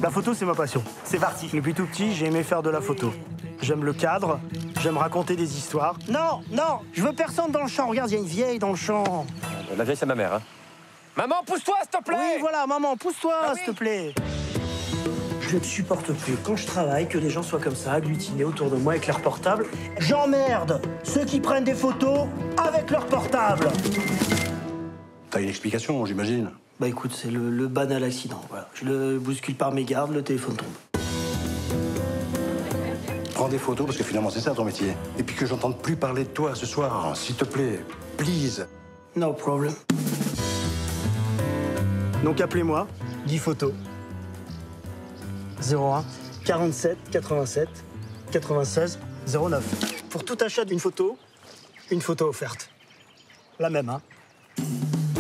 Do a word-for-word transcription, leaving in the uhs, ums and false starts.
La photo, c'est ma passion. C'est parti. Depuis tout petit, j'ai aimé faire de la photo. J'aime le cadre, j'aime raconter des histoires. Non, non, je veux personne dans le champ. Regarde, il y a une vieille dans le champ. La vieille, c'est ma mère, hein. Maman, pousse-toi, s'il te plaît! Oui, voilà, maman, pousse-toi, Ah, s'il oui. te plaît. Je ne supporte plus, quand je travaille, que les gens soient comme ça, agglutinés autour de moi avec leur portable. J'emmerde ceux qui prennent des photos avec leur portable. T'as une explication, j'imagine. Bah écoute, c'est le, le banal accident, voilà. Je le bouscule par mégarde, le téléphone tombe. Prends des photos parce que finalement c'est ça ton métier. Et puis que j'entende plus parler de toi ce soir, s'il te plaît, please. No problem. Donc appelez-moi, dix photos. zéro un quarante-sept quatre-vingt-sept quatre-vingt-seize zéro neuf. Pour tout achat d'une photo, une photo offerte. La même, hein.